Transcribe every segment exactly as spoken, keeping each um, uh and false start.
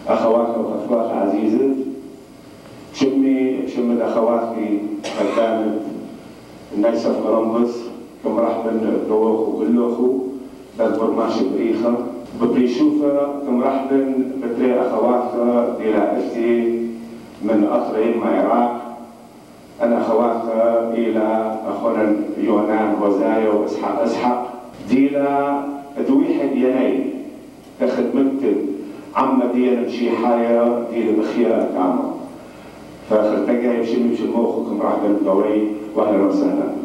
أخواتي وأخوات عزيزة شمي شمت أخواتي كانت الناس في كولومبوس كمرحبا بوخو كلوخو بالبرماشي بريخة ببريشوفة كمرحبا بتري أخواتها ديلا من أطرين مع العراق أنا أخواتها إلى أخونا يونان وزايا وإسحاق إسحاق ديلا دويحة دياني تخدمت عم دينا مشي حايا ديلا بخيار كامل فخلتقى يمشي مشي موخكم مرحبا بدوري وأهلا وسهلا.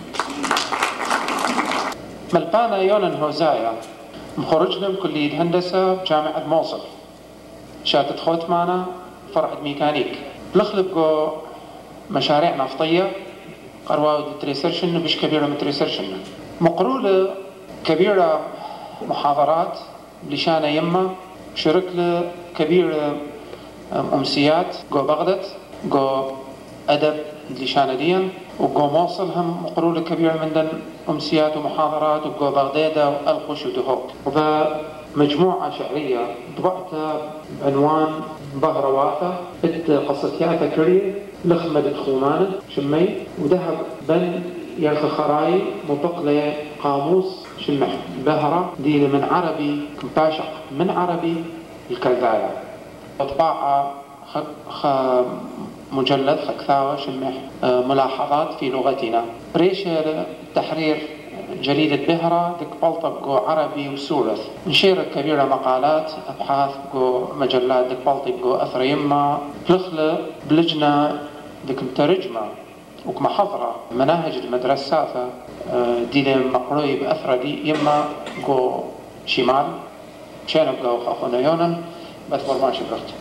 ملبانا يونان هوزايا مخرجنا من كلية هندسة بجامعة موصل شاتت خوت معنا فرع ميكانيك بلخلق مشاريع نفطية قروا تريسرشن بش كبيرة من تريسرشن مقرولة كبيرة محاضرات لشانة يما شركة كبيرة أمسيات جو بغداد جو أدب لشانة ديان وجو موصل هم مقرولة كبيرة من دن أمسيات ومحاضرات وجو بغداد وألقش ودهوك وبمجموعة شعرية طبعتها بعنوان بهرواثة بت قصتياتها كريه لخمد خومانة شمي وذهب بن يرخ خراي مطقلة قاموس شمح بهرة دي من عربي كمباشق من عربي الكلدايا طباعة خ مجلد خكثاوة شمح ملاحظات في لغتنا ريشة تحرير جريدة بهرة دك بلطب جو عربي وسورث نشير كبيرة مقالات أبحاث جو مجلات دك بلطب جو أثر يما بلخلة بلجنة دك مترجمة وكمحضرة مناهج المدرسات دي مقروي بأثر دي يما جو شمال شانب جو أخونا يونان بثور ما شبرت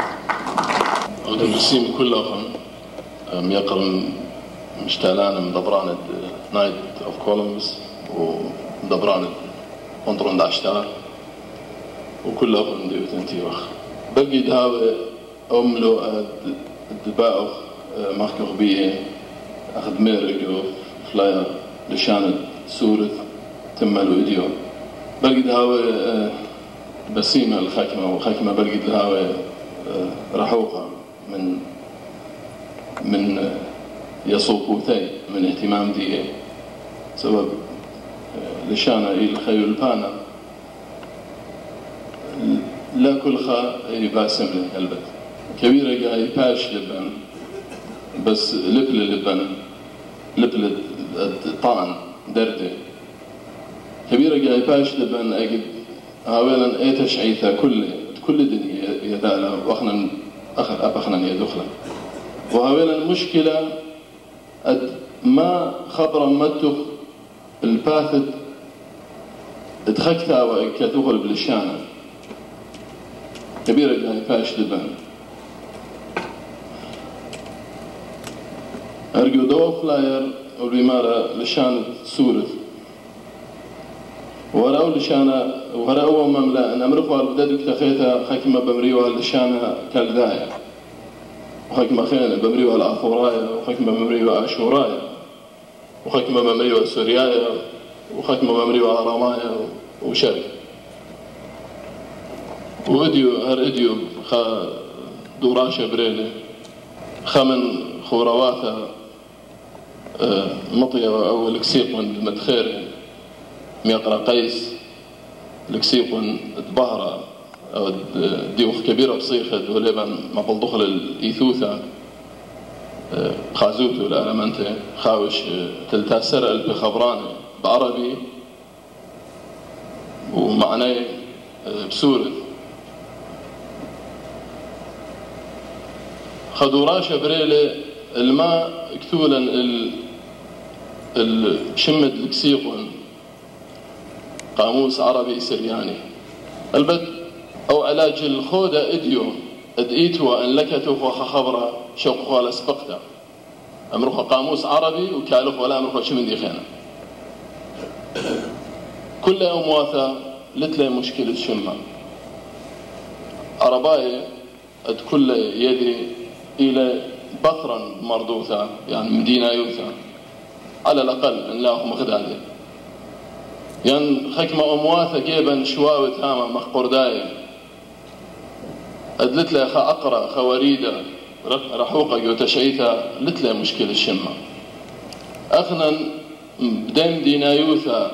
أودن رسيم كلهم يقرن مشتالان مدبران نايت أوف كولومبس ومدبران كونترون داشتار وكلهم ديوت انتيوخ بقي دهاوي أملو الدباؤخ مخكوخ بيه أخذ ميرقو فلاير لشانة سورة تمالو إديو بقي دهاوي بسيمة الخاكمة وخاكمة بقي دهاوي رحوقة من من يصوبوثي من اهتمام دي سبب لشانا إلى خيول بانا لا كل خا يباسم له البت كبيرة جاي باش لبن بس لبل لبن لبل طعن درده كبيرة جاي باش لبن أجد هاولا أي تشعيثة كل كل دنيا يدالا وأخنا أخذ أبخنا يدخلا وهاولا المشكلة ما خبر متخ الباثت اتخكتا وكتوغل بالشانة كبيرة جاي باش لبن أرجو دو فلاير والبمارة لشانة سورث وراو لشانة وراو مملا أن أمرقوا البداد كتخيتا حكمة بمريوها لشانة كالداية وحكمة خيانة بمريوها الأثورايا وحكمة بمريوها أشورايا وحكمة بمريوها سوريايا وحكمة بمريوها رمايا وشرك وإديو هر إديو خا دوراشة بريلي خمن خورواثا مطية أو الكسيقون المدخيري ميقرا قيس الكسيقون تبهرة أو ديوخ كبيرة بصيخة ولبن ما بلدخل الإيثوثة خازوتو الألمنتي خاوش تلتاسر ألف خبراني بعربي ومعناه بسوري خدوراشة بريلي الماء كتولا الشمد الكسيقون قاموس عربي سرياني البت أو علاج الخودة إديو ادئيتوا أن لكتوا فوخ خبرة شوق ولا سبقتا أمرخ قاموس عربي وكالخ ولا أمرخ شمن دي خينا كل يوم واثا لتلي مشكلة شمة عرباي اد كل يدي إلى بطرا مردوثة يعني مدينة يوثا على الأقل إن لا مخدادي يعني حكمة أمواثة جيبا شواوة هاما مخقرداية أدلت لي أخا أقرأ خواريدة رحوقة جو تشعيثة لت لي مشكلة الشمة أخنا بدم دينايوثا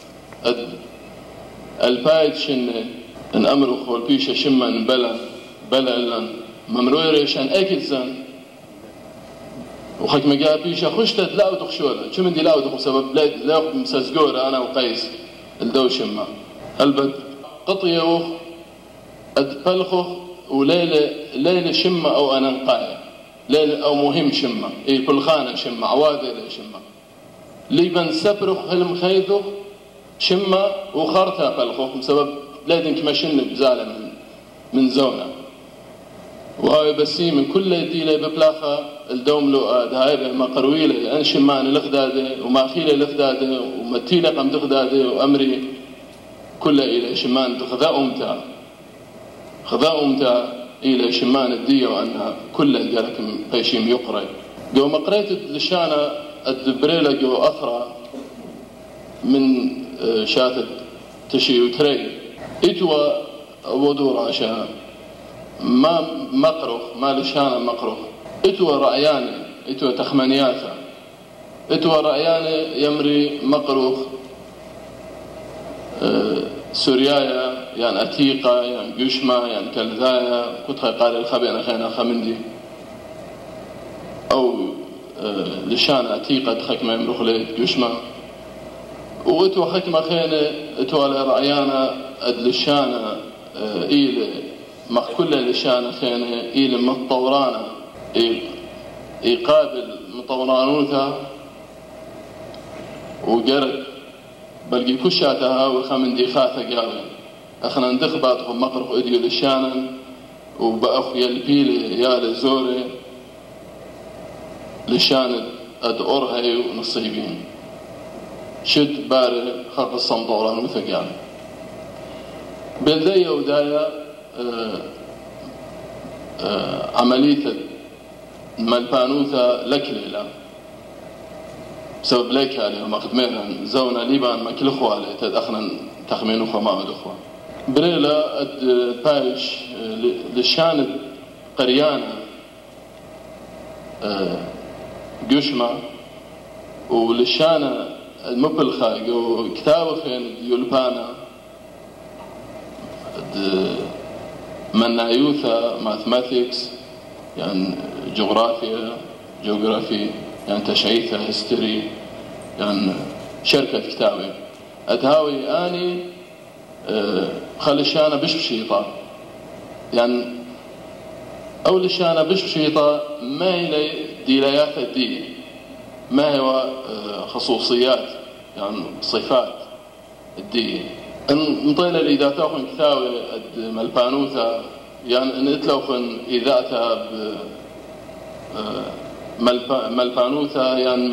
البايد شن ان امرخ والبيشة شما بلا بلا لن ممروي ريشان اكل زن وخك مجا بيشة خشتت لا وتخشوله شو من دي لا وتخ سبب لا لا مسزجور انا وقيس الدو شما البد قطيه وخ ادبلخخ وليله ليله شمه او انا نقايه ليله او مهم شمه اي كل خانه شمه عواده شمه ليبن سبرخ هلم خيذخ شمه وخرتها بلخخ بسبب لازم كمشن بزاله من من زونه وهاي بسيم من كل ديله ببلاخه الدوم له هاي ما قرويله انشمان الخداده وما خيله الخداده ومتيله قم تخداده وامري كل الى شمان تخذا امتا خذا امتا الى شمان الديه وانها كل قالك بيشيم يقرا جو مقريت لشانه الدبريله جو اثرى من شاتت تشي وتري اتوا ودور عشان ما مقرخ ما لشانه مقرخ اتوا رأياني اتوا تخمنياتا اتوا رأياني يمري مقروخ أه سوريايا يعني أتيقة يعني جشمة يعني كالذايا كنت قال الخبيئة خينا خمندي أو أه لشان أتيقة تخك ما يمرخ ليت جشمة واتوا خكمة خينا اتوا رأيانا أدلشانا أه إيلي مخ كل لشان خينا إيلي مطورانا يقابل مطورانوثا وقرد بلقي كشاتها وخمن دي خاثة قاوي اخنا ندخباتهم مقرخ اديو لشانا وبأخ يلبيلي يا لزوري لشان ادورهي ونصيبين شد باري خلق الصمطورانوثا قاوي بلدية ودايا آه آه عملية مالبانوثا لكليلا بسبب ليك عليه وما خدمينا زونا ليبان ما كل اخوة عليه تدخنا تخمين اخوة ما عد اخوة بريلا اد بايش لشان قريانا قشمة ولشان المبلخة جو كتابخين يولبانا منايوثا ماثماتيكس يعني جغرافيا جغرافي يعني تشعيثة هستوري يعني شركة كتابة أدهاوي أني أه خلشانا بش بشيطة يعني أول لشانا بش بشيطة ما هي ديلايات الدين ما هو أه خصوصيات يعني صفات الدين نطينا إذا تأخذ كتابة ملبانوثا يعني نتلوخن إذاعتها ب ملبانوثا يعني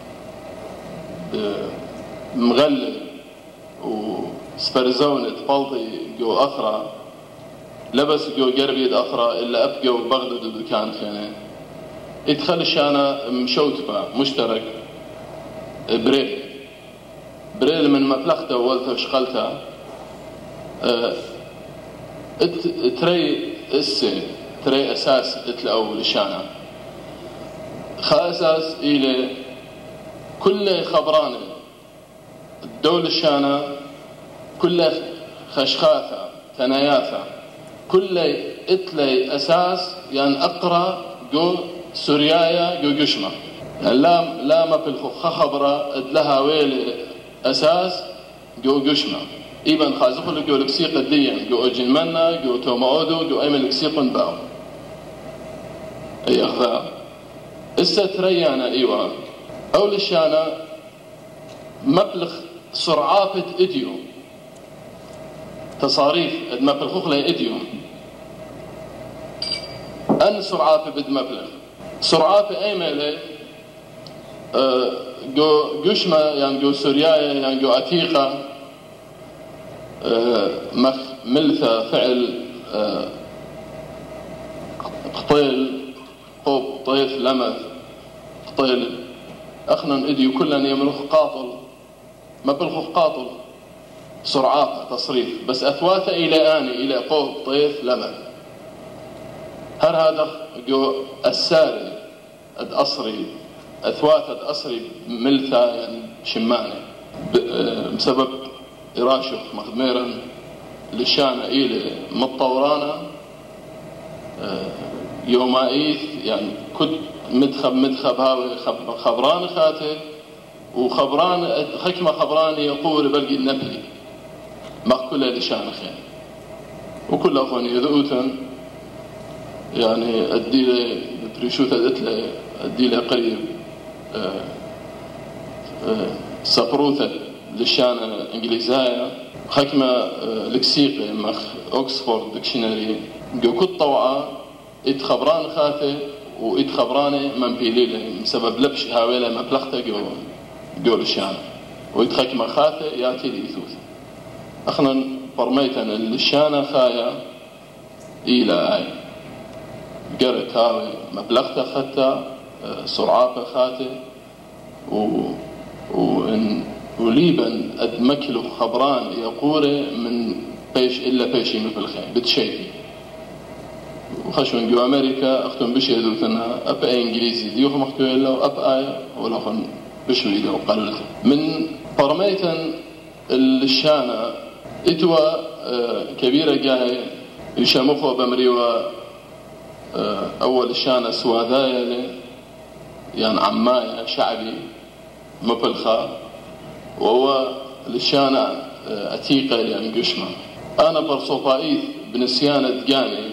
مغلل وسبرزونة بلطي جو أثرى لبس جو قربيد أثرى إلا أبقى بغداد ودكان خيني يتخلش أنا مشوتبة مشترك بريل بريل من مبلغته وولته وشغلته أه تري السي تري أساس اتلقوا لشانا خا أساس إلى كل خبرانة الدول الشانا كل خشخاثة تناياثة كل اتلي أساس يعني أقرأ جو سوريايا جو جشمة يعني لا لا ما في الخ خبرة ادلها ويل أساس جو جشمة إيبن خازقو لجو لكسيق الدين جو أجن منا جو توماودو جو أيمن لكسيق باو أي أخذا استريانا إيوان أول الشانا مبلغ سرعات إديو تصاريف مبلغ خلي إديو أن سرعات بد مبلغ سرعات أيمن أه جو جشمة يعني جو سوريايا يعني جو عتيقة أه مخ ملثة فعل أه قطيل قوب طيف لمث قطيل أخنا إديو كلنا يملخ قاطل ما بلخ قاطل سرعات تصريف بس أثواثة إلى آني إلى قوب طيف لمث هر هذا جو الساري اد أصري أثوات اد أصري ملثا يعني شمانة بسبب إراشق مخدميرا لشان إلى متطورانا يومائيث يعني كنت مدخب مدخب هاوي خبران خاته وخبران حكمة خبراني يقول بلقي النبلي ما كله لشان خير وكل أخواني يذؤوتن يعني أدي له بريشوت أدت له أدي له قريب سقروثة لشان إنجليزية حكمة لكسيقي مخ أوكسفورد ديكشنري جو كنت طوعة إت خبران خاته وإت خبراني من بيليله بسبب لبش هاويله مبلغته جو جو لشان وإت حكمة خاته ياتي لإثوث أخنا برميتن اللشانة خايا إلى آي قرت هاوي مبلغته خدته سرعاته خاته و وإن وليبا أدمكلو خبران يقول من بيش إلا بيشي مثل خير بتشيفي وخشون جو أمريكا أختم بشي ذوثنا أب أي إنجليزي ديوخ مختو إلا وأب آية ولا خن بشو إذا وقالوا من برميتا الشانة إتوا كبيرة جاي يشامخوا بمريوا أول الشانة سواذايا يعني عماية شعبي مبلخة وهو لشانة أتيقة يعني قشمة أنا برصوفائيث بنسيانة دقاني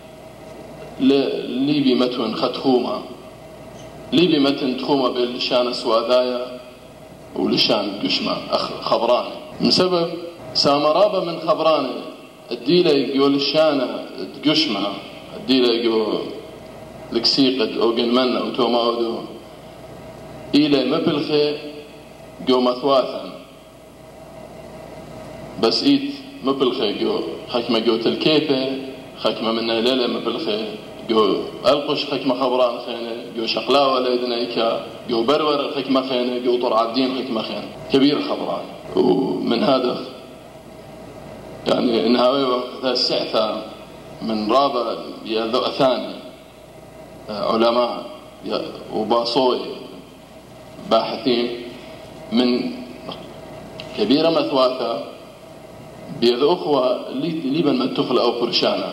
ليبي متون ختخومة ليبي متن تخومة باللشانة سواذايا ولشان قشمة خبراني من سبب سامرابة من خبراني الديلة يقول الشانة قشمة الديلة يقول لكسيقة أوغن منا وتوما أودو إلى مبلخي جو مثواثا بس إيت مبلخي جو حكمة جو تلكيفة حكمة منا ليلة مبلخي جو ألقش حكمة خبران خينة جو شقلاوة ليدنيكا جو برور حكمة خينة جو طرع الدين حكمة خينة كبير خبران ومن هذا يعني إنها وقت السعثة من رابع يذو ثاني علماء وباصوي باحثين من كبيرة مثواثة بيد أخوة ليبن ما تخلق أو فرشانة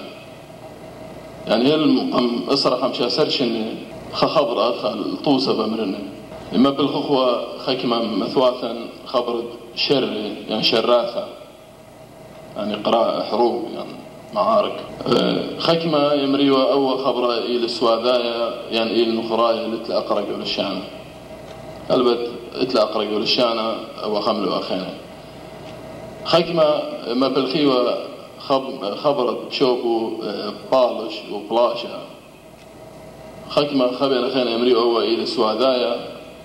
يعني هي المقام أسرع خمسة سرشن خبر أدخل طوسة بمرنة لما بالأخوة خكمة مثواثا خبر شر يعني شراثة يعني قراءة حروب يعني معارك خكمة يمريوا أول خبرة إلى السواذايا يعني إلى النخرايا اللي تلأقرق للشانة قلبت تلأقرق للشانة وخملوا أخينا خكمة ما بالخيوة خبرت بشوكو بالش وبلاشا خكمة خبر أخينا يمريوا أول إلى السواذايا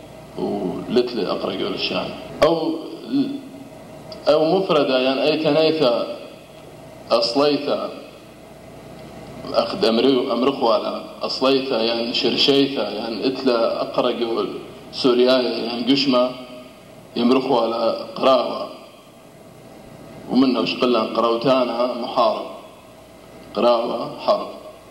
ولتل أقرق للشانة أو أو مفردة يعني أي تنيثة أصليثة أخذ أمرو أمرخوالا أصليثة يعني شرشيثة يعني إتلا أقرق سوريايا يعني قشمة يمرخوالا قراوة ومنه وش قلنا قراوتانا محارب قراوة حرب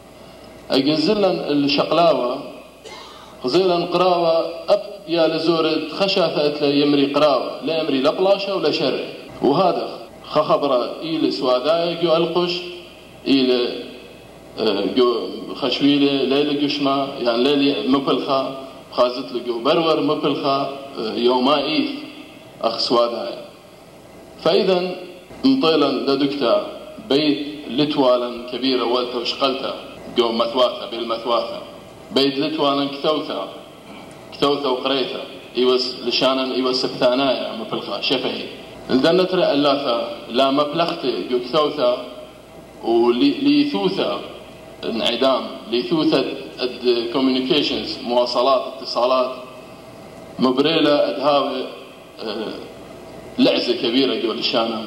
أجزلن الشقلاوة خزيلا قراوة أب يا لزورة خشاثة إتلا يمري قراوة لا يمري لا بلاشة ولا شر وهذا خبره إلى سواذايا جو ألقش إلى جو خشويلة ليلة قشمة يعني ليلة مبلخة خازت لجو برور مبلخة يومائيث أخ سواذايا فإذا مطيلا لدكتا بيت لتوالا كبيرة والتا وشقلتا جو مثواثة بالمثواثة بيت لتوالا كثوثة كثوثة وقريثة إيوس لشانا إيوس سبثانايا مبلخة شفهي لذا نترى اللافة لا مبلغته جو كثوثة وليثوثة انعدام ليثوثة الكوميونيكيشنز مواصلات اتصالات مبريلة أدهاوي لعزة كبيرة جو لشانا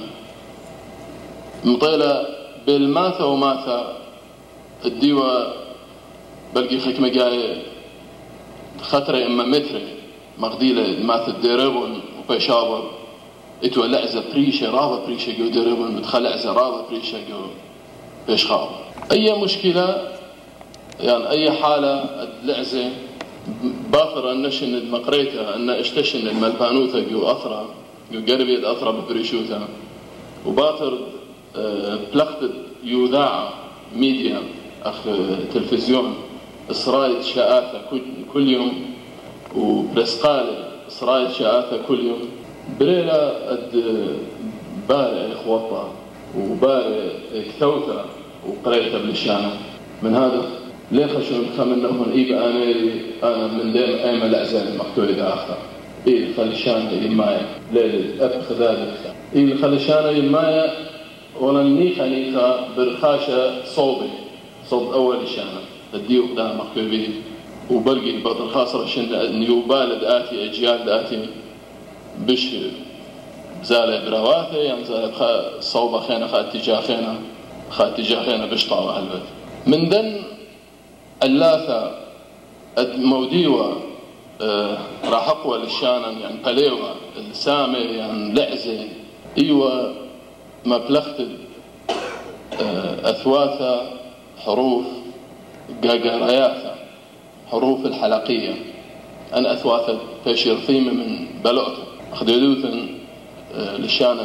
مطيلة بالماثة وماثة الديوة بلقي خكمة جاية خطرة إما متري مغديلة ماثة الديربون وبيشابر إتوا لعزة بريشة رابة بريشة جو ديربون متخل لعزة رابة بريشة جو بيشخاب أي مشكلة يعني أي حالة لعزة باثر النشن مقريتها أن اشتشن الملبانوثة جو أثرة جو قربيت أثرة ببريشوتها وباثر بلغت يوذاع ميديا أخ تلفزيون إسرائيل شاءاثة كل يوم وبرسقالة إسرائيل شاءاثة كل يوم بريلا أد بارع إخوطة وبارع كثوثة وقريتها بالشانة من هذا ليه خشون خمنهم إيبا أميري أنا من دائم أيما الأعزال مقتولي داخل إيه خلشانة يمايا ليلة أب خذالك إيه خلشانة يمايا ولا نيخا نيخا برخاشة صوبي صوب أول شانة الديوق ده مقتول به وبلقي بطل خاصة شن نيوبالد آتي أجيال آتي بش زالة براواته يعني زالة صوبة خينا خا اتجاه خينا خا اتجاه خينا بش طاوة هالبت من دن اللاثة موديوة آه راح أقوى للشانا يعني قليوة السامي يعني لعزة إيوة ما بلغت آه أثواثة حروف قاقراياثة حروف الحلقية أن أثواثة تشير ثيمة من بلوته أخذوثن آه للشانا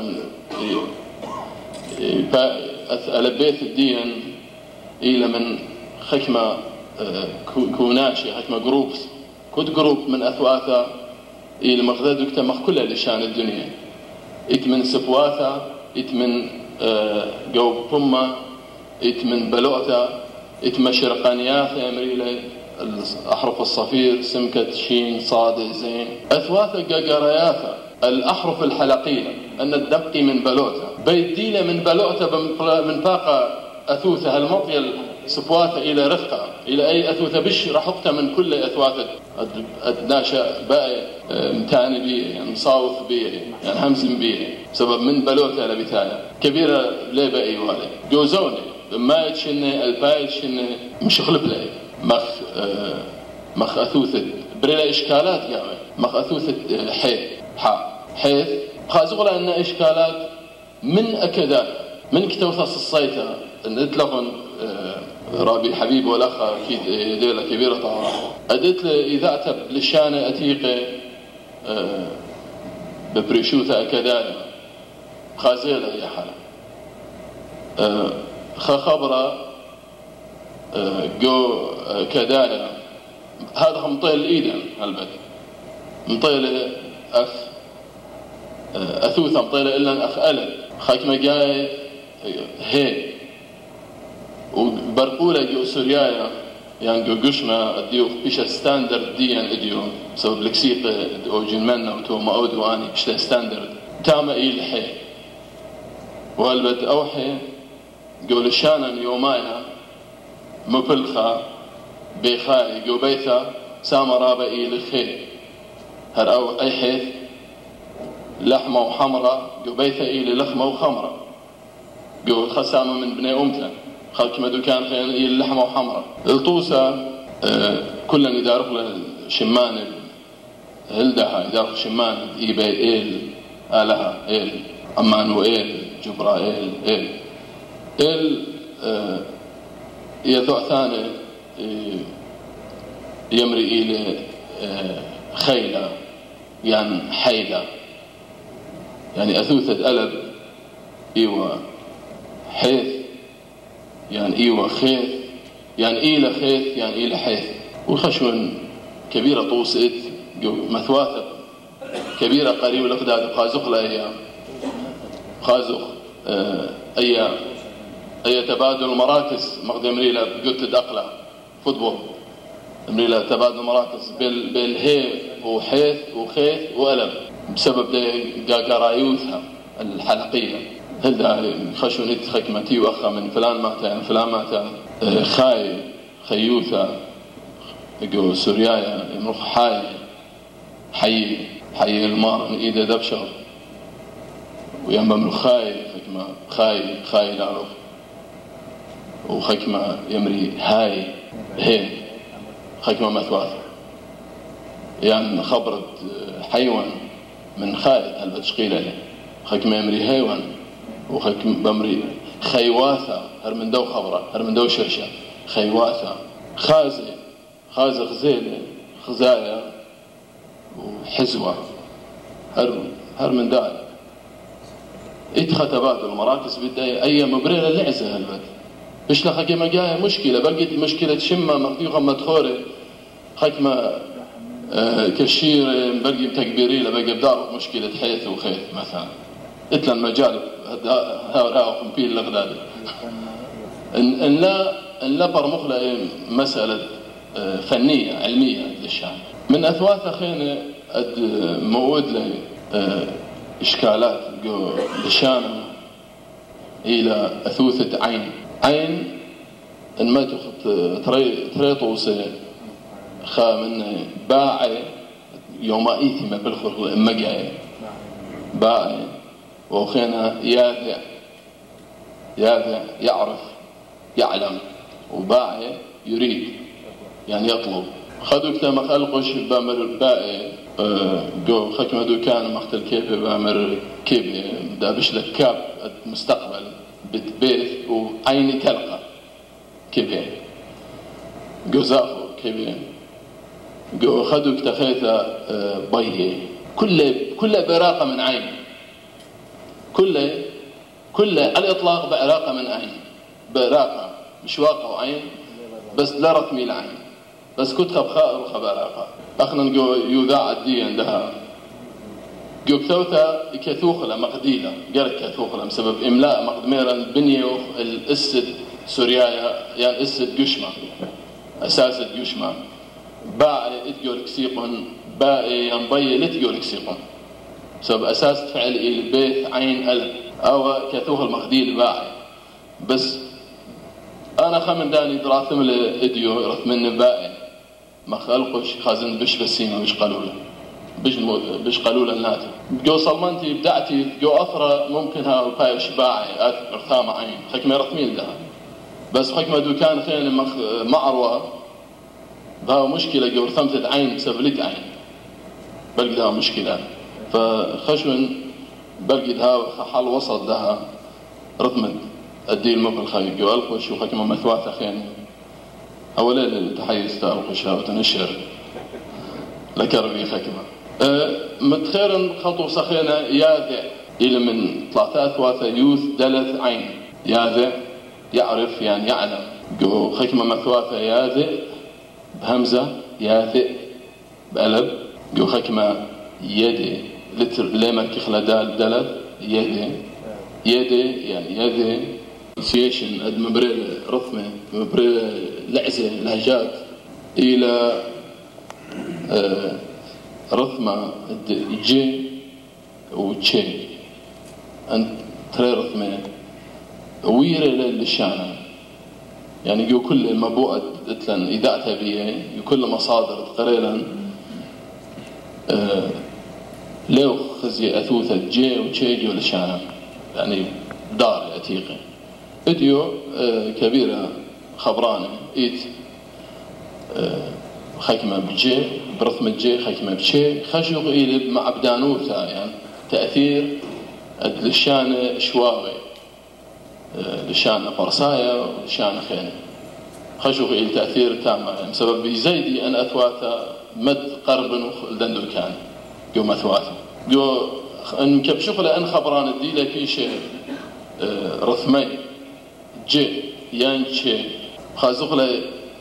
ألبيت الدين إلى من خكمة كوناشي حكمة جروبس كود جروب من أثواثة إلى مخذ دكتور مخ كلها لشان الدنيا إت من سفواثة إت من جو ثم إت من بلوثة إت مشرقانياثة أمريلة الأحرف الصفير سمكة شين صاد زين أثواثة قاقراياثة الأحرف الحلقية أن الدقي من بلوثة بيديلة من بلوثة من طاقة أثوثة المطيل سفواثة إلى رفقة إلى أي أثوثة بش رحقتها من كل أثواثة الناشئ باي متعني بيه يعني مصاوث بيه يعني همزم بيه سبب من بلوثة لبثاية كبيرة ليه بأي والي جوزوني ما يتشني الباي يتشني مش خلب لي مخ آه مخ أثوثة بريلا إشكالات قامة مخ أثوثة حيث حا حيث خازغلا أن إشكالات من أكدات من كتوثة الصيتة نتلقن آه رابي حبيب والأخ أكيد ليلة كبيرة طبعا أدت إذا أتب للشانة أتيقة أه ببريشوثة أكدايا خازيلة يا حالة أه خبرة أه جو كدايا هذا مطيل إيدا هالبت مطيل أخ أه أثوثة مطيلة إلا أخ ألد خاكمة جاي هي وبرقولة جو سوريايا يعني جو قشمة اديو بيش ستاندرد ديان اديو سبب لكسيقة او جنمنا وتو ما اودو اني بيش ستاندرد تاما اي الحي والبت اوحي جو لشانا يومايا مبلخة بيخاي جو بيثا ساما رابا اي لخي هر او اي حيث لحمة وحمرة جو بيثا اي للخمة وخمرة جو الخسامة من بني امتن خلق ما دكان خيان إيه اللحمة وحمرة الطوسة آه كلن يدارق للشمان هلدها يدارق شمان إيباي إيل آلها إيل أمانو إيل جبرا إيل إيل إيل آه يثوع ثاني آه يمري إلى آه خيلة يعني حيلة يعني أثوثة ألب إيوة حيث يعني إيوة خيث يعني إيلة خيث يعني إيلة حيث وخشون كبيرة طوسئت مثواثة كبيرة قريبة لفداد قازق لأيام قازق آه أيام أي تبادل مراكز مقدم مريلة قلت دقلة فوتبول مريلة تبادل مراكز بالهي وحيث وخيث وألم بسبب قاقرايوثها الحلقية هل ده خشون خكمتي وأخا من فلان ماتا فلان ماتا خاي خيوثة يقول سوريايا يمرخ حي حي حي المار من إيده دبشر وينبم خاي خكمة خاي خاي لعرف وخكمة يمري هاي هي خكمة مثواثة يعني خبرت حيوان من خاي البتشقيلة خكمة يمري هيوان وخكم بمري خيواثة هر من دو خبرة هر من دو شرشة خيواثة خازي خازي خزيلة خزايا وحزوة هر هر من داي اتخى تبادل المراكز بداية أي مبريرة العزة هالبد بش لخاكي ما جاية مشكلة بقيت مشكلة شمة مخديوغة مدخورة خاكما آه كشير بلقي تكبيري لبقي بدار مشكلة حيث وخيث مثلا اتلا المجال هاو خمبيل لغدادي ان, إن لا ان لا برمخلة مسألة آه فنية علمية للشام من أثواث خينة أد موود له آه إشكالات لشانه إلى أثوثة عين عين إن ما تخط تري تريطوسه خا من باعي يومائيتي ما بالخلق مجاي باعي وخينا ياذع ياذع يعرف يعلم وباعي يريد يعني يطلب خذوا كتاب مخلقش بامر باعي جو خكمة دوكان مختل كيف بامر كيف دا بشلك كاب المستقبل بتبيث وعيني تلقى كيف جو زاخو كيف جو خدوا كتخيثة بيه كل كل براقة من عين كل كل على الإطلاق براقة من عين براقة مش واقع عين بس لا رتمي العين بس كنت خبخاء وخبراقة أخنا نقو يوذاع الدي عندها جو كثوثة كثوخلة مقديلة قالت كثوخلة بسبب إملاء مقدميرا البنية الأسد سوريايا يعني أسد قشمة أساس قشمة باعي إتجول كسيقون باعي ينبي لتجول كسيقون بسبب أساس فعل البيت عين ألم أو كثوخ المقديل باعي بس أنا خمن داني دراثم لإديو رث من باعي ما خلقش خازن بش بسيمة بش قالولة بش بش قالولة الناتي جو صلمنتي بدعتي جو أثرة ممكن ها بايش باعي أثر ثام عين حكمة رثمين ده بس حكمة دوكان خير مخ معروة ده مشكلة جو رثمت عين بسبلت عين بلقي ده مشكلة فخشون بلقي ده حل وسط ده رثمت أدي المقل خير جو ألقش وحكمة مثواثة خير أولا التحيز تألقشها وتنشر لكربي حكمة أه متخيرا خطو سخينة ياذع إلى من ثلاثة واثة يوث دلث عين ياذع يعرف يعني يعلم جو حكمة مثواثة ياذع بهمزة ياذع بقلب جو حكمة يدي لتر ليمر كخلدال دلث يدي يدي يعني يدي سيشن اد مبريل رثمة مبريل لعزة لهجات إلى آه رثمة جي وتشي أنت ترى رثمة ويرة للشانة يعني جو كل مبوءة اتلن إذاعتها بيه كل مصادر تقريبا آه لو خزي أثوثة جي وتشي جو للشانة يعني دار أتيقي فيديو آه كبيرة خبرانة إيت آه خكمة بجي برثمة جي خكمة بشي خشوق إلى مع بدانوثا يعني تأثير للشانة شواغي آه للشانة فرسايا وللشانة خينة خشوق إلى تأثير تام يعني بسبب زيدي أن أثواثا مد قرب لدندو كان جو مثواثا جو أن كبشوق لأن خبران الديلة في شيء آه رثمي جي يانشي خازوق له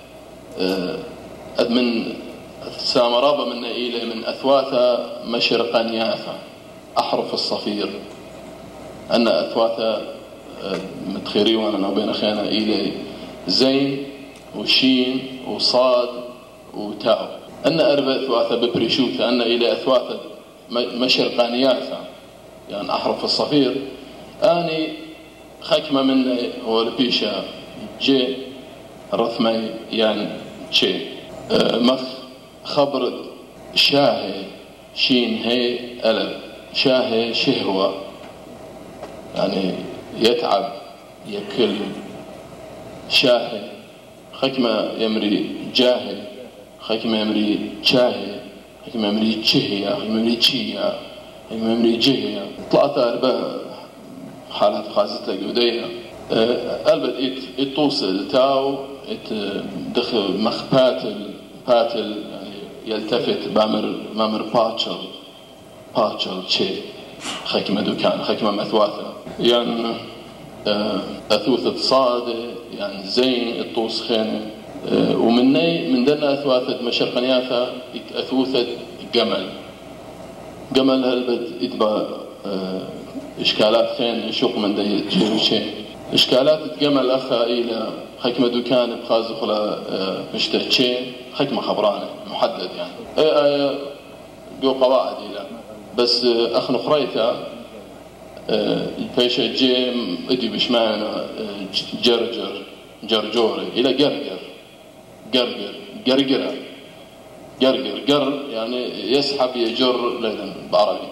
أد من سامرابة من إلى من أثواثة مشرقانياثة أحرف الصفير أن أثواثة متخيري وأنا بين أخينا إلى زين وشين وصاد وتاو أن أربع أثواثة ببريشوثة أن إلى أثواثة مشرقانياثة يعني أحرف الصفير أني خكمة من والبيشة جي رثمي يعني شي أه مخ خبر شاهي شين هي ألب شاهي شهوة يعني يتعب يكل شاهي خكمة يمري جاهي خكمة يمري شاهي خكمة يمري تشهية خكمة يمري تشية خكمة يمري جهية طلعت أربع حالات خازتها قوديها أه البت إت توصل تاو دخل مخ باتل باتل يعني يلتفت بامر بامر باتشل باتشل شيء خكمة دكان خكمة مثواثة يعني أثوثة صادة يعني زين الطوس خانة ومني من دنا أثواثة مشرقنياثة أثوثة جمل جمل هالبد يتبع إشكالات خين شوق من دي جيروشي إشكالات جمل أخا إلى حكمة دكان بخازخ لا مشتهشي حكمة خبرانة محدد يعني أي أي جو قواعد إلى بس أخ نخريته البيشة جيم ادي بش معنا جرجر جرجوري إلى جرجر جرجر جرجرة جرجر جر يعني يسحب يجر ليلا بعربي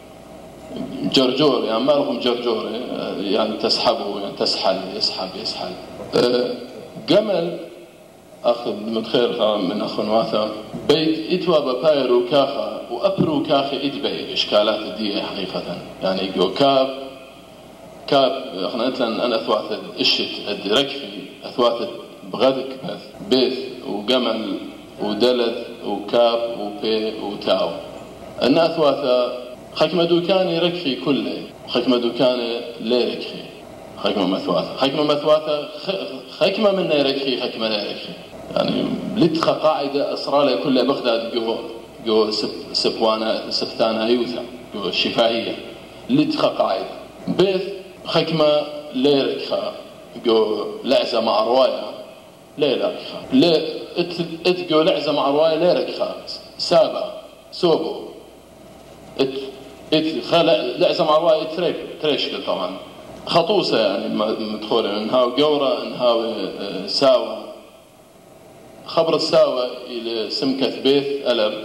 جرجور يعني ما لهم جرجور يعني تسحبه يعني تسحل يسحب يسحل جمل أخذ متخير من أخ نواثا بيت إتوا ببايرو كاخا وأبرو كاخي إتبي إشكالات الدية حقيقة يعني جو كاب كاب احنا مثلا أنا أثواث إشت الدركفي أثواث بغدك بث بيث وجمل ودلذ وكاب وبي وتاو أنا أثواث حكمة دوكاني ركفي كله حكمة دوكاني لا ركفي حكمة مثواثة حكمة مثواثة حكمة من يركفي حكمة لا يركفي يعني لتخ قاعدة أسرار كلها بغداد جو جو سب سبوانا سبتانا يوثا جو الشفاهية لتخ قاعدة بيث حكمة لا ركخا جو لعزة مع رواية لا ركخا لا ات ات جو لعزة مع رواية لا ركخا سابا سوبو ات ات خلع لعزة مع رواية تريب تريشكل طبعا خطوسة يعني مدخولة انها جورة انها ساوى خبر الساوى إلى سمكة بيث ألب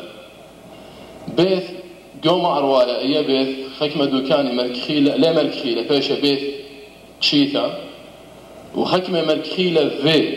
بيث جو مع رواية أي بيث حكمة دوكاني مركخيلة لا مركخيلة بيشة بيث قشيثة وحكمة مركخيلة في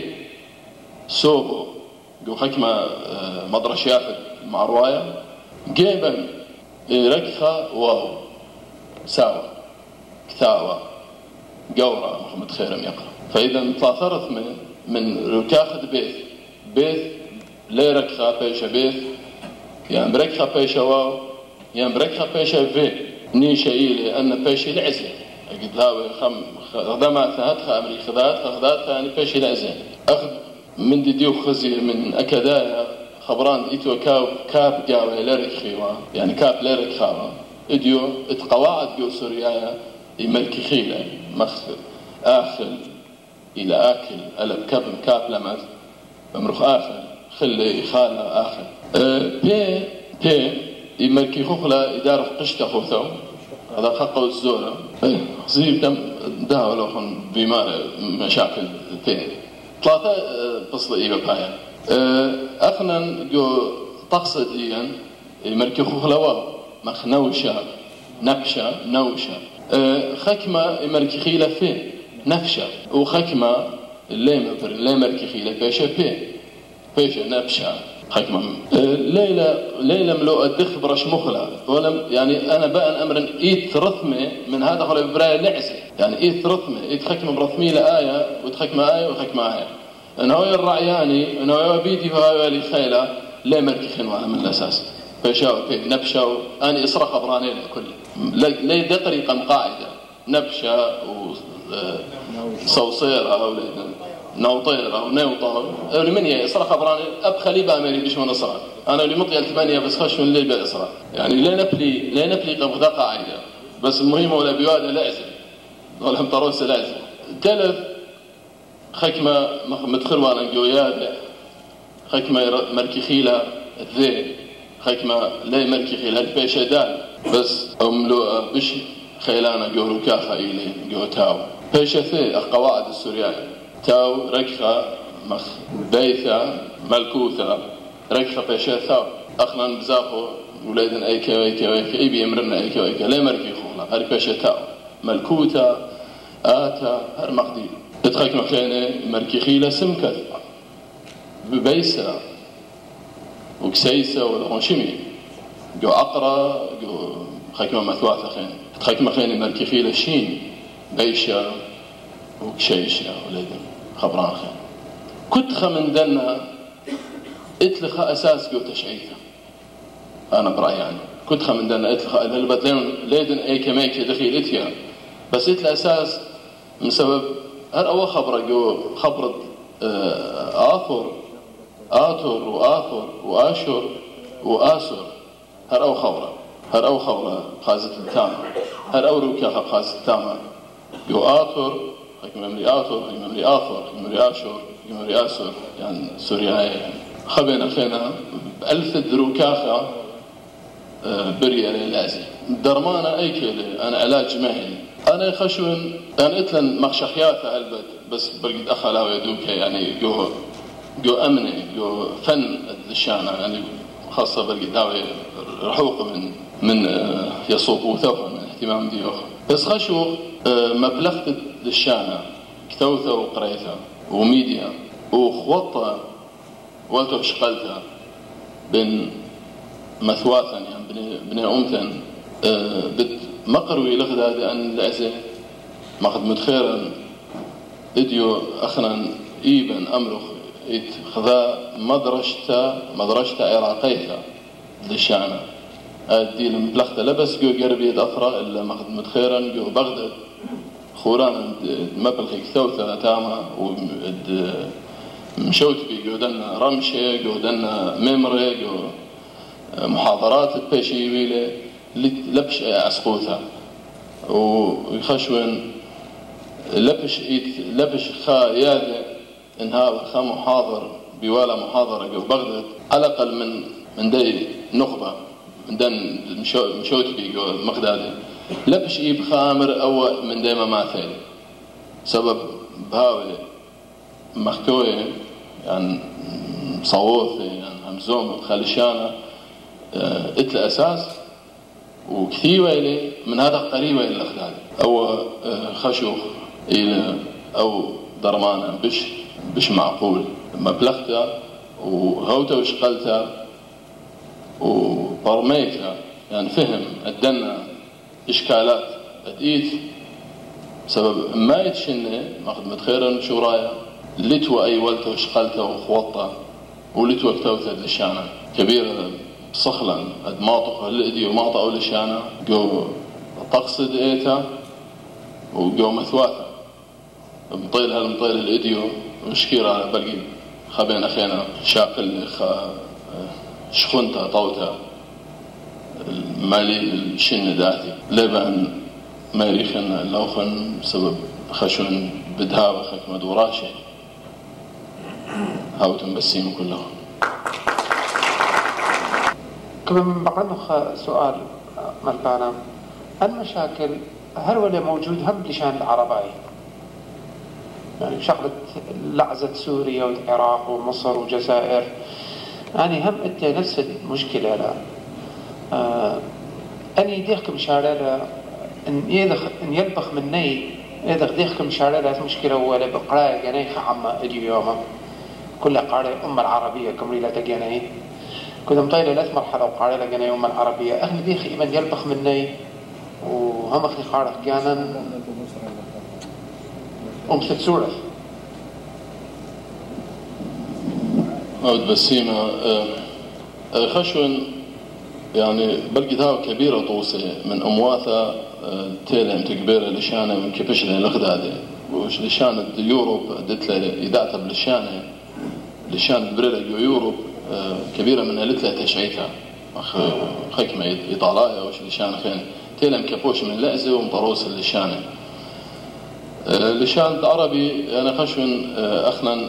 سوبو جو حكمة مدرش يافد مع رواية جيبا ركخة واو ساوى كثاوى جورة محمد خيرم يقرأ فإذا تلاثرت من من ركاخة بيث بيث لا ركخة بيشة بيث يعني بركخة بيشة واو يعني بركخة بيشة في نيشة إلي أن بيشة لعزة قد هاوي خم خدمة ثهتها أمري خذات خذاتها يعني بيشة لعزة أخذ من دي ديو خزي من أكدايا خبران إتو كاب كاب جاوي لركخيوا يعني كاب لركخاوا إديو اتقواعد جو سوريايا يملكي خيلة مخفر آخل إلى آكل ألب كاب كاب لمز بمرخ آخل خلي خالة آخل أه بي بي يملكي خوخلا إدارة قشتة خوثو هذا خقو الزورة زيب دم داولو خن بما مشاكل بي ثلاثة بصل إيبا بايا أخنا جو تقصد إيان يملكي خوخلا واو مخ نوشة نبشة نوشة خكمة يملكي خيلة فين نفشة وخكمة الليمبر الليمركي خيلة بيشة بي بيشة نبشة حكمة ليلة ليلة ملوء الدخ برش مخلة ولم يعني أنا بقى أمر إيت رثمة من هذا خلي براية لعزة يعني إيت رثمة إيت خكمة برثمي لآية وتخكمة آية وخكمة آية أنا هو الرعياني أنا هو بيدي هو اللي خيلة ليمركي خنوانة من الأساس بيشة وبي نبشة أنا إصرا خبرانين كل لي ده طريقة قاعدة نبشة و صوصيرة أو نوطيرة أو نوطة اللي من هي إصرا خبراني أبخلي بأمري بيش من إصرا أنا اللي مطيع الثمانية بس خش من الليل بإصرا يعني لا نبلي لا نبلي قبضة قاعدة بس المهم ولا بيوادة لعزة ولا هم طروس لعزة تلف خكمة مدخل وانا جويادة خكمة مركي خيلة ذي خكمة لا مركي خيلة البيشة دال بس أملوء بش خيلانا جو ركاخة إلي جو تاو بيشة ثي القواعد السوريانية تاو ركخة مخ بيثة ملكوثة ركخة بيشة ثاو أخنا بزاقو وليدن أيكا وأيكا وأيكا إي بيمرنا أيكا وأيكا لا مركي خولا هر بيشة تاو ملكوثة آتا هر مقدي تتخيك مخينة مركي خيلة سمكة ببيسة وكسيسة والغنشمي جو عقرة جو خيك ما مثواثة خين تخيك مخينة مركي خيلة شين بيشة وكشيشة وليدن خبران خين كتخة من دنا اتلخ أساس جو تشعيثة أنا برأيي يعني كتخة من دنا اتلخ البتلين ليدن أي كميك دخيل إتيا بس اتل أساس من سبب هر أول خبرة جو خبرة آثر آثر وآثر وآشر وآسر هر أول خبرة هر أول خبرة خازت التامة هر أول روكا خازت التامة جو آثر حكم أمري آثر حكم أمري آثر حكم أمري آشر حكم أمري آسر يعني سوريا يعني خبينا خينا بألف دروكاخة بريئة لازم درمانة أي كيلي أنا علاج مهني أنا خشون أنا إتلن مخشخياتها هلبت بس برقد أخلا ويدوك يعني جو جو أمني جو فن الشانة يعني خاصة برقد داوي رحوق من من يصوب وثوفة من اهتمام ديوخ بس خشو مبلغت الشانة كتوثة وقريثة وميديا وخوطة والتو شقلتها بين مثواثا يعني بني بني أمتن أه بت مقروي لغدا لأن العزة ماخذ متخيرا إديو أخنا إيبن أمرخ إت خذا مدرشتا مدرشتا عراقيتا للشانة أدي المبلغتا لبس جو قربي أثرى إلا ماخذ متخيرا جو بغداد خوران مبلغ كثوثة تاما ود مشوت بي جو دنا رمشة جو دنا ميمري جو محاضرات البيشي ويلي لبش عسقوثة ويخشون لبش إيت لبش خا ياذا إنها خا محاضر بولا محاضرة جو بغداد على الأقل من من دي نخبة من دن مشوت بي جو مقدادي لبش إيب خامر أو من دي مماثل سبب بهاوي مخكوية يعني صووثي يعني همزوم خالشانة اتل أساس وكثير ويلي من هذا قريبة إلى الأخداد أو خشوخ إلى أو درمانة بش بش معقول مبلغتها وهوتا وشقلتها وبرميتها يعني فهم الدنا إشكالات أديت سبب ما يتشنه ماخذ متخيرا شو رايا لتوا أي ولته وشقلته وخوطه ولتوا كتوثة للشانة كبيرة صخلا أدماطق الإدي وماطق أو للشانة جو تقصد إيتا وجو مثواثة مطيل هالمطيل الإديو وشكيرة بلقي خبين أخينا شاقل خ شخنتا طوتا مالي الشن داتي لبن ما يريخن اللوخن بسبب خشون بدهاوة خكمة دوراشي هاوتن بسيم كلهم كمان بقى سؤال ملبانا المشاكل هل ولا موجود هم لشان العرباي يعني شغلة لعزة سوريا والعراق ومصر والجزائر يعني هم انت نفس المشكلة لا آه أني ديخكم شارع إن يدخ إن يلبخ مني يدخ ديخكم شارع لا مشكلة ولا بقراء جناي خعمة أدي يوما كل قارئ أم العربية كمريلة جناي كنت مطيلة ثلاث مرحلة وقارئ جناي أم العربية أهل ديخ إيمان يلبخ مني وهم أخي قارئ جانا أم ست سورة عود بسيمة خشون يعني بلقي ذا كبيرة طوسة من أمواثة تيلا متكبيرة لشانة من كيفش لين الغدادة وش لشانة يوروب دتلا إذاعتها بلشانة لشانة بريلة جو يوروب كبيرة من هلتلا تشعيتها أخ خكمة إيطالايا وش لشانة خين تيلا مكبوش من لأزة ومطروس لشانة لشانة عربي أنا خشون أخنا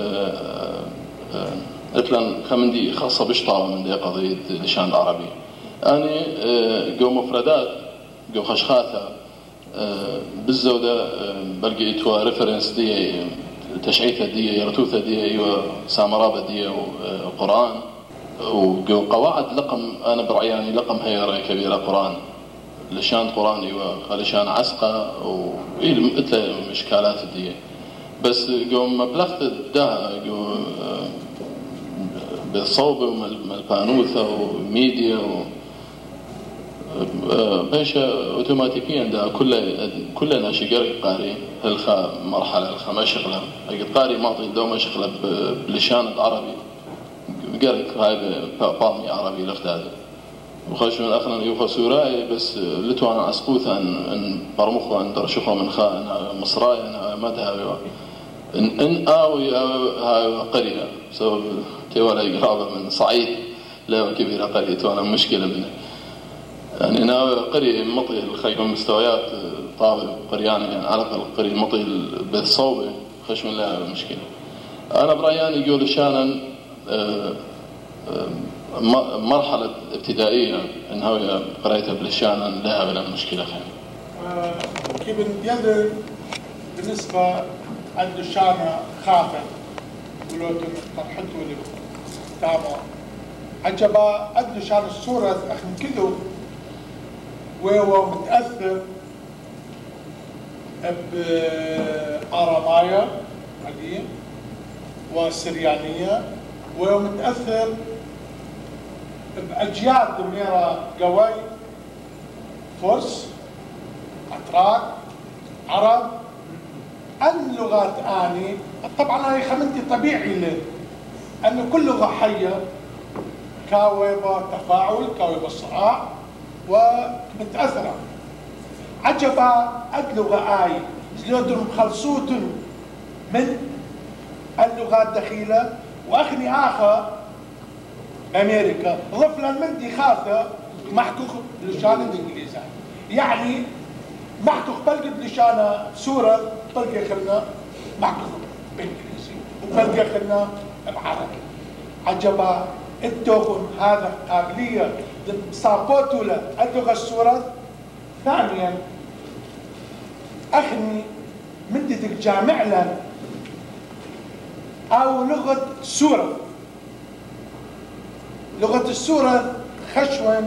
اتلن خمندي خاصة بشطارة من دي قضية لشان العربي أنا جو مفردات جو خشخاثة بالزودة بلقي إتوا ريفرنس دي تشعيثة دي يرتوثة دي أيوة سامرابة دي وقرآن وجو قواعد لقم أنا برعياني لقم هي كبيرة قرآن لشان قرآن أيوة خلشان عسقة وإيه إتلا مشكالات دي بس جو مبلغت ده جو بالصوبة ومالبانوثة وميديا بيش اوتوماتيكيا دا كل كلنا شقرق قاري الخا مرحله الخا ما شغله قد قاري ماطي دوما شغله بلشان عربي قرق هاي بالمي عربي لختاده وخش من اخنا يوخا سوراي بس لتو انا اسقوثا ان برمخو ان درشخو من خا مصراي انا مدها ان ان اوي هاي قريه سبب تيوالا قرابه من صعيد لا كبيره قريه وانا مشكله منه يعني أنا قرية مطي الخيكم مستويات طابة قريانة يعني على الأقل قرية مطي بالصوبة خش من لها مشكلة. أنا برأياني يقول شانا مرحلة ابتدائية إنها قريتها بالشانا لها بلا مشكلة خير. كيف يدر بالنسبة عند الشانا خافة ولوتن مرحلته اللي تابع عجبا عند شان الصورة أخن كذو وهو متأثر بآرامايا قديم وسريانية وهو متأثر بأجيال دميرة قوي فرس أتراك عرب أن لغات آني طبعا هاي خمنتي طبيعي له أنه كل لغة حية كاوبة تفاعل كاوبة صراع ومتأثرة عجبا اللغة آي زلودهم خلصوتن من اللغات دخيلة وأخني آخر أمريكا ضفلا من دي خاصة محكوك بلشان الإنجليزي يعني محكوك بلقي بلشان سورة بلقي خلنا محكوك بإنجليزي وبلقي خلنا بعربي عجبا التوغن هذا قابلية صابوتو له اللغة السورة. ثانيا أخني مدتك جامع لنا أو لغة سورة لغة السورة خشوا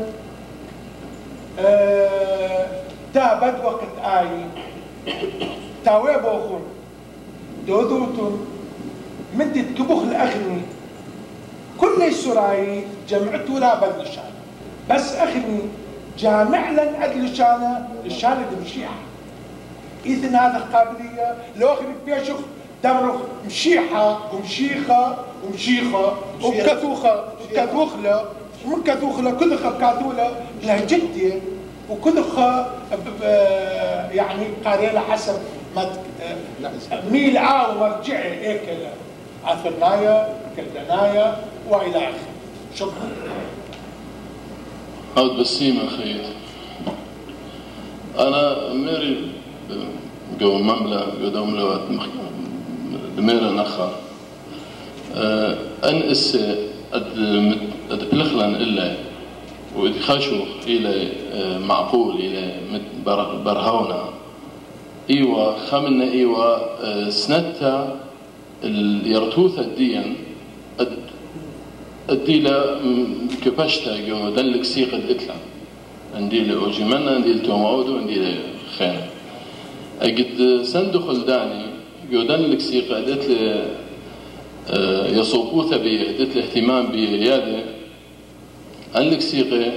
آه تا بد وقت آي تاوي بوخون دودوتون مدت كبوخ الأخني كل السراي جمعته لا بدلشان بس أخني جامع لن أدلشانة لشانة مشيحة إذن هذا قابلية لو أخني بيشخ دمرخ مشيحة ومشيخة ومشيخة وكثوخة وكثوخلة ومن كثوخلة كلها بكاثولة لهجتي وكلها يعني قارية حسب ما ميل عاو مرجعي هيك عثرنايا كلدنايا والى اخره. شكرا. عود بسيمة خيط. أنا ميري جو مملة جو دملة ميري نخا أن إس أد أد بلخلن إلا وإذ خشوا إلى معقول إلى برهونا إيوة خمنا إيوة سنتا اليرتوث الدين الديلة كبشتا جو دلك سيقد إتلا انديل أوجمنا انديل تومعودو انديل خير أجد سندخل داني جو دلك سيقد إتلا يصوبوث بي إتلا اهتمام بيادة عندك سيقة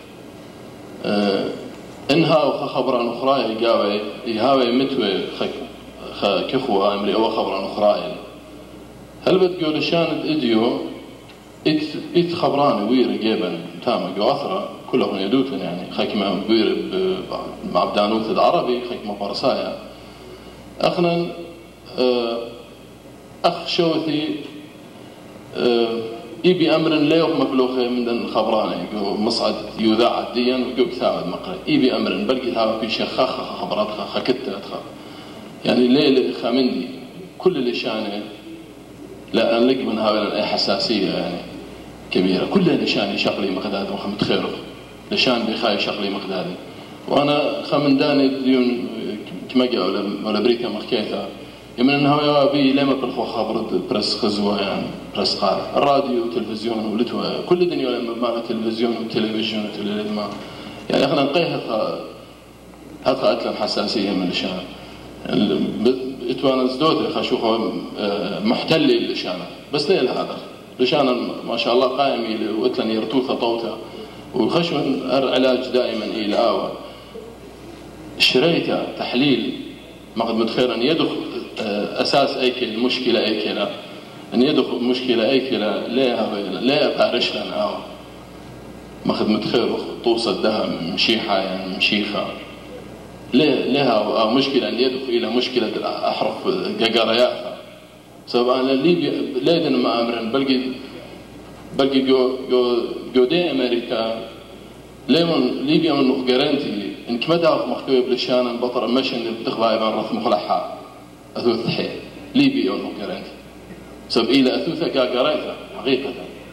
إنها وخبران أخرى يقاوي يهاوي متوي كخوها أمري أو خبران أخرى هل بتقول شانت إديو إت إت خبراني وير جيبن تام جو أثرة كلهم يدوتن يعني خيكما وير مع بدانوث العربي خيكما برسايا أخنا أخ شوثي إيبي أمر لا يوم مبلوغ من الخبراني جو مصعد يذاع الدين وجو كثاوة مقرأ إيبي أمر بلقي هذا كل شيء خا خبرات خا خكتة خا يعني ليلة خامندي كل اللي شانه لا أنلق من هؤلاء حساسية يعني كبيرة كل اللي شاني شغلي مقداد وخمت خيره لشان بخاي شغلي مقدادي وأنا خامنداني ديون كما جاء ولا ولا بريكا مخكيثة يمن انه يا بي لما بالخو خبرت برس خزوه يعني برس قال الراديو والتلفزيون ولتوا كل الدنيا لما ما تلفزيون وتلفزيون وتلفزيون يعني احنا نقيه هذا اتلم حساسيه من الشان اتوانا زدوده خشوخه محتل للشان بس ليه هذا لشان ما شاء الله قائم واتلن يرتوثه طوته وخشون علاج دائما إلى آوى شريته تحليل ما قد متخير أن يدخل أساس أيكل المشكلة أيكلة أن يدخل مشكلة أيكلة ليه ليه بارش لنا آوى ما قد متخير توصل دها مشيحة يعني مشيخة ليه لها مشكلة أن يدخل إلى مشكلة أحرف جاجرياتها سواء أنا ليبيا ليدن ما أمرن بلقي بلقي جو جو جو دي أمريكا ليمون ليبيا من نقرنتي إنك ما دعوت مخكوي بلشان البطر مشن بتخبى إبان رث مخلحة أثوث حي ليبيا من نقرنتي سب إلى أثوثة جاجرياتها حقيقة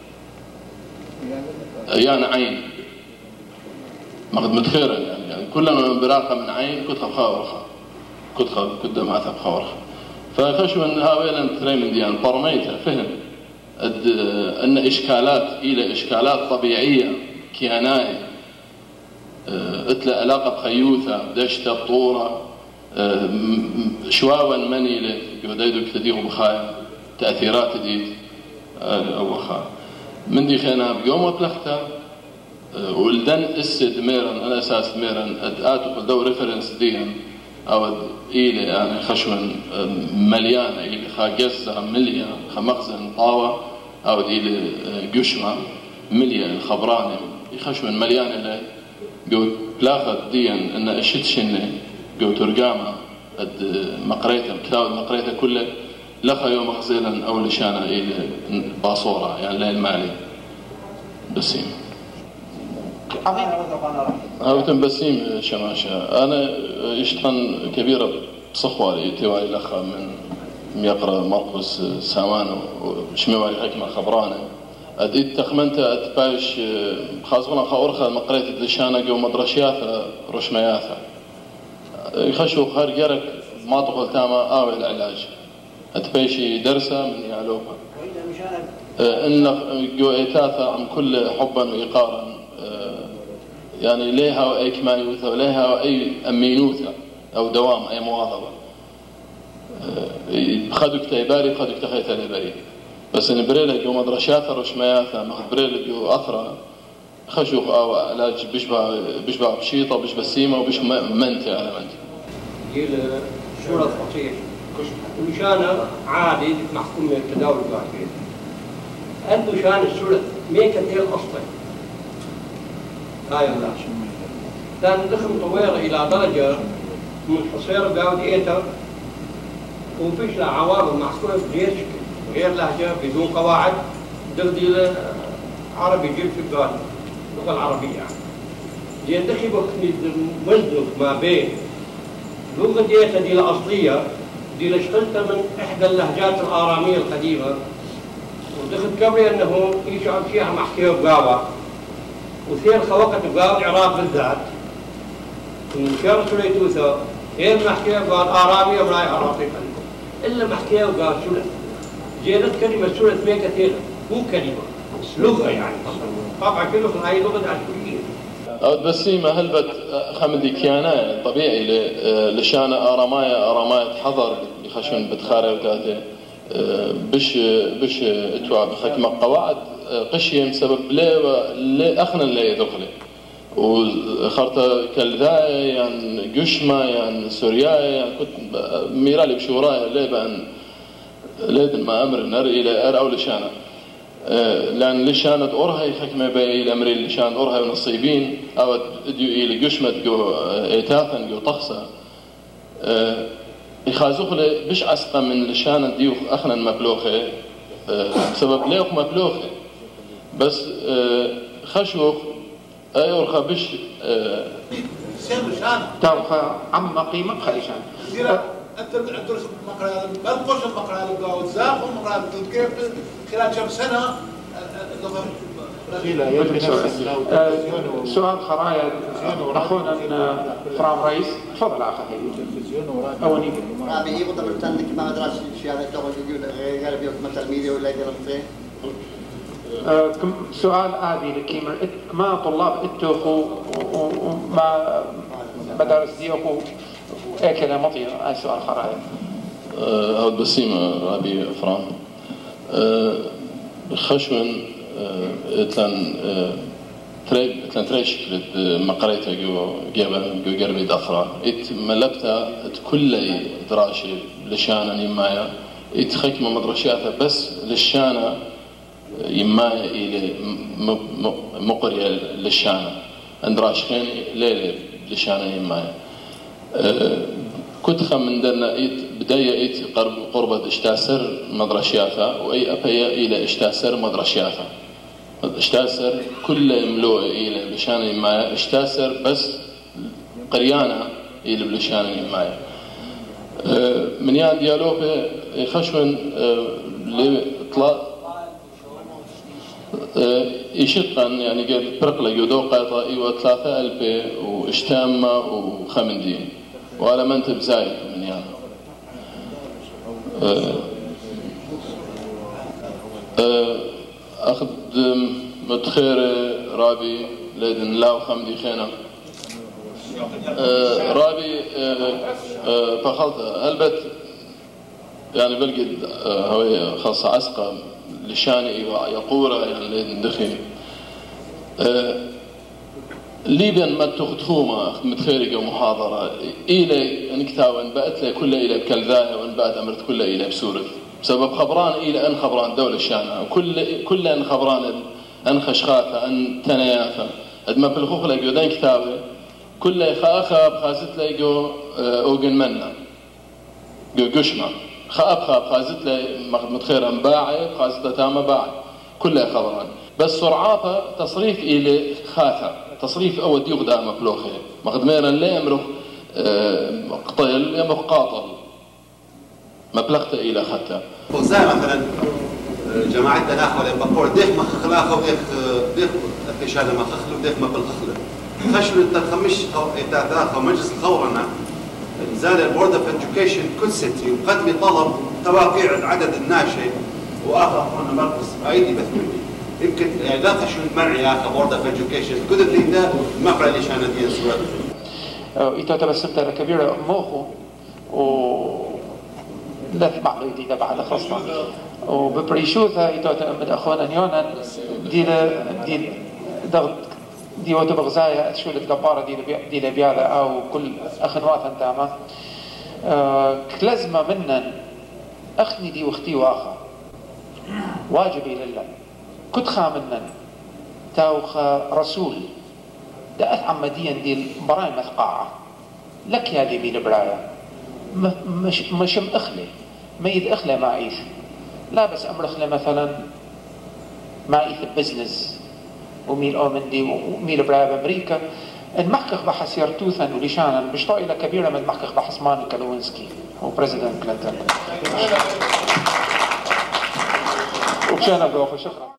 يعني عين ما قد متخيرا يعني, يعني كلنا براقة من عين كتخ بخاورخة كتخ كده معتها بخاورخة فخشوا أن هؤلاء تريمن ديان برميتها فهم أن إشكالات إلى إشكالات طبيعية كياناية اتلا علاقة بخيوثة دشتة بطورة شواوا مني لقديدو كتديغ بخايا تأثيرات دي أو خا من دي خينا بيوم وطلختها ولدن اسد ميرن انا اساس ميرن اتاتو دو ريفرنس ديان او الى يعني خشون مليانه الى خاجزه مليا خمخزن طاوه او الى قشمه مليا الخبرانه يخشون مليانه له جو بلاخذ ديان ان اشتشن جو ترجمه اد مقريته كتاب مقريته كله لخا يوم مخزلا او لشانه الى باصوره يعني لا المالي بسيم هاوتن بسيم شماشة أنا إشتغل كبيرة بصخوالي تواي لخا من يقرأ مرقس سامانو وشموالي حكمة خبرانة أديت تخمنت أتباش خاصونا خاورخا مقريت دشانة جو مدرشياثا رشمياثا يخشوا خار جرك ما تقول تاما آوي العلاج أتبايشي درسة من يعلوها إن جو إيتاثا عن كل حبا وإيقارا يعني ليها أي كمايوثة وليها أي أمينوثة أو دوام أي مواظبة خدوا كتيباري خدوا كتخيثة لباري بس إن بريلة جو مدرشات رشمياثة ما بريلة جو أثرة خشوخ أو علاج بيشبه بيشبه بشيطة بيشبه سيمة وبيشبه منتي على منتي جيل شورى الفقير وشان عادي محكوم التداول الباكين أنتو شان الشورى ميكتيل أصلا هاي الله كان دخل طويرة إلى درجة من حصير قاعد إيتر وفيش له عوامل محكومة بغير شكل غير لهجة بدون قواعد دغدي عربي جيل في القال اللغة العربية يعني جين دخل مزدوج ما بين لغة ديتا دي الأصلية دي اشتلتها من إحدى اللهجات الآرامية القديمة ودخل قبل أنه يشعر فيها محكية بقاوة وثير خوقت بقاوة العراق بالذات من شهر سليتوثا غير محكية بقاوة آرامية ولا عراقي إلا محكية بقاوة سلة جيلت كلمة سلة مين كثيرة مو كلمة لغة يعني طبعا كله في هاي لغة عشوائية أود بسيمة هلبت خمدي كيانا طبيعي لشانة آرامايا آرامايا حضر يخشون بتخاري وتاتي بش بش اتوا بحكمة قواعد قشيم سبب ليه ليه أخنا اللي يدخله وخرطة كالذايا يعني قشمة يعني سوريا يعني كنت ميرالي بشورايا ليه بأن ليه ما أمر نر إلى أر أو لشانة لأن لشانة أورهاي حكمة بأي الأمر لشانة أورهاي ونصيبين أو ديو إلى قشمة جو إيتاثا جو طخسة يخازوخ لي بش عسقة من لشانة ديوخ أخنا مبلوخة بسبب ليوخ مبلوخة بس خشوخ أيورخا بش سير لشانة توخا عم قيمة خليشان أنت درس مقرأ بلقوش المقرأ القاود زاخ ومقرأ كيف خلال كم سنة سؤال خرايا أخونا فرام رئيس تفضل أخي أوني أبي يقدر تنك ما درس شيء هذا تقول يقول غير بيوك مثل ميديا ولا يقدر سؤال آدي لكيمر ما طلاب اتوخوا وما مدارس ديوخوا اكل مطير هاي سؤال خرايا هاد بسيمة أبي فرام خشون اتلان تريب تنتريش مقريته جو جبل جو قربي دفرة إت ملبته كل دراشة لشانة يمايا إت خكمة مدرشاتها بس للشانة يمايا إلى مقرية للشانة اندراش خين ليلة لشانة يمايا كنت خم من درنا إت بداية إت قرب قربة اشتاسر مدرشاتها وأي أبيا إلى اشتاسر مدرشاتها اشتاسر كل ملوء إلى بلشانة يمايا اشتاسر بس قريانة إلى بلشانة يمايا من يان ديالوبي يخشون لطلاق يشقن يعني قد برقلة يودو قاطع إيوة ثلاثة ألبي واشتامة وخمندين وعلى منتب زايد من يان أخذ متخير رابي ليدن لاو خمدي خينا أه رابي أه أه فخلطة هلبت يعني بلقد أه هوية خاصة عسقة لشاني يقورة يعني ليدن دخي أه ليبيا ما تخدخومة متخيرقة محاضرة إلي انكتاوة انبأت لي كل إلي بكالذاية وانبأت أمرت كل إلي بسورة بسبب خبران إلى أن خبران دولة شانها وكل كل أن خبران أن خشخاثة أن تنياثة أدما بالخوخ لقيو دين كتابة كل خاخا بخازت لقيو أوجن منا جو قشمة خاب خاب خازت لي متخيرا باعي بخازت تامة باعي كلها خبران بس سرعاتها تصريف إلى خاثة تصريف أول ديوغ دائما بلوخي مقدميرا لا يمرخ قطيل يمرخ قاطل مبلغته إلى خطة. وزي مثلا جماعتنا ناخذ بقول ديخ ما خلاخ وديخ ديخ إشادة ما خخل وديخ ما بالخخل. خشوا التخمش إتاثاخ مجلس الخورنا زال البورد اوف إديوكيشن كل ستي وقدم طلب تواقيع عدد الناشئ وآخر أخونا مرقس أيدي بثمني. يمكن لا خشوا معي يا أخي بورد اوف إديوكيشن كذب لي ده مقرأ ليش أنا دي السؤال. إذا تبسمت على كبيرة موخو و لا معلو دي بعد خاصة وببريشوثا إذا تأمد أخوانا نيونا دي دي ضغط دي وتو بغزايا شو الجبارة دي دي لبيالة أو كل أخنوات أنتاما أه لازمة منا أخني دي واختي وآخر واجبي لله كنت خامنا تاوخ رسول دا أثعم مديا دي براي مثقاعة لك يا دي بالبرايا مش مش مأخلي ما يدخله مع إيث لا بس أمرخله مثلا مع إيث بزنس وميل أومن دي وميل برايا بأمريكا المحقق بحث يرتوثا ولشانا مش طائلة كبيرة من المحقق بحث مونيكا لوينسكي وبريزيدنت كلينتون وبشانا بوفا شكرا.